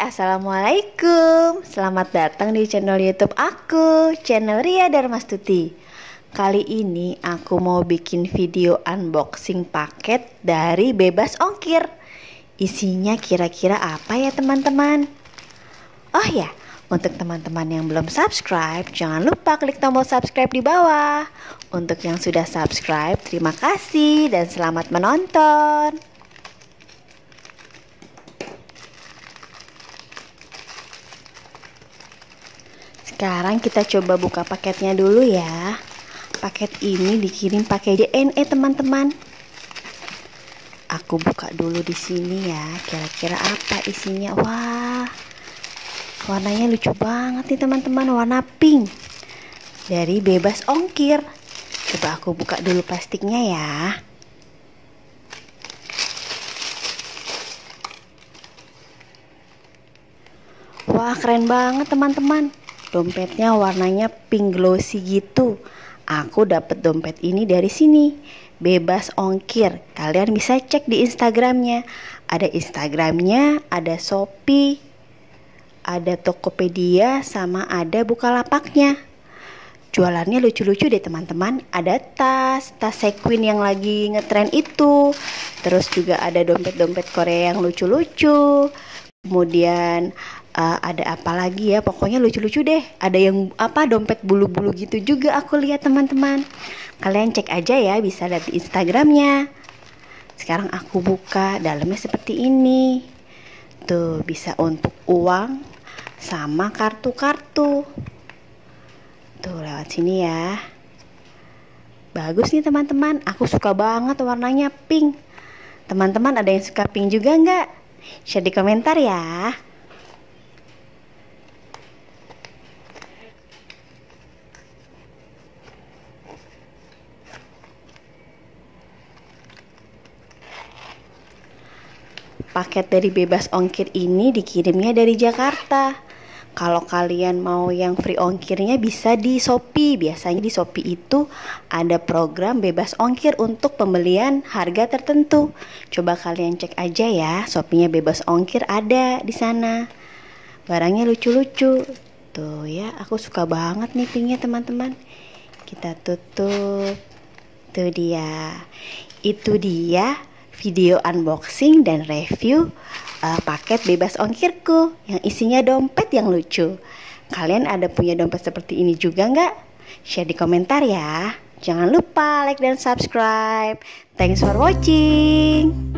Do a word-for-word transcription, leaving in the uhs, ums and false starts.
Assalamualaikum. Selamat datang di channel YouTube aku, channel Ria Darmastuti. Kali ini aku mau bikin video unboxing paket dari Bebas Ongkir. Isinya kira-kira apa ya teman-teman? Oh ya, untuk teman-teman yang belum subscribe, jangan lupa klik tombol subscribe di bawah. Untuk yang sudah subscribe, terima kasih dan selamat menonton. Sekarang kita coba buka paketnya dulu ya. Paket ini dikirim pakai D N E teman-teman. Aku buka dulu di sini ya. Kira-kira apa isinya? Wah, warnanya lucu banget nih teman-teman. Warna pink dari Bebas Ongkir. Coba aku buka dulu plastiknya ya. Wah, keren banget teman-teman. Dompetnya warnanya pink glossy gitu. Aku dapat dompet ini dari sini, Bebas Ongkir. Kalian bisa cek di Instagramnya. Ada Instagramnya, ada Shopee, ada Tokopedia, sama ada Bukalapaknya. Jualannya lucu-lucu deh teman-teman. Ada tas, tas sequin yang lagi ngetren itu. Terus juga ada dompet-dompet Korea yang lucu-lucu. Kemudian uh, ada apa lagi ya, pokoknya lucu-lucu deh. Ada yang apa, dompet bulu-bulu gitu juga aku lihat teman-teman. Kalian cek aja ya, bisa lihat di Instagramnya. Sekarang aku buka, dalamnya seperti ini. Tuh, bisa untuk uang sama kartu-kartu. Tuh, lewat sini ya. Bagus nih teman-teman, aku suka banget warnanya pink. Teman-teman ada yang suka pink juga nggak? Share di komentar ya. Paket dari Bebas Ongkir ini dikirimnya dari Jakarta. Kalau kalian mau yang free ongkirnya bisa di Shopee. Biasanya di Shopee itu ada program Bebas Ongkir untuk pembelian harga tertentu. Coba kalian cek aja ya, Shopee-nya Bebas Ongkir ada di sana. Barangnya lucu-lucu. Tuh ya, aku suka banget nih pinknya teman-teman. Kita tutup. Tuh dia. Itu dia video unboxing dan review uh, paket Bebas Ongkirku yang isinya dompet yang lucu. Kalian ada punya dompet seperti ini juga nggak? Share di komentar ya. Jangan lupa like dan subscribe. Thanks for watching.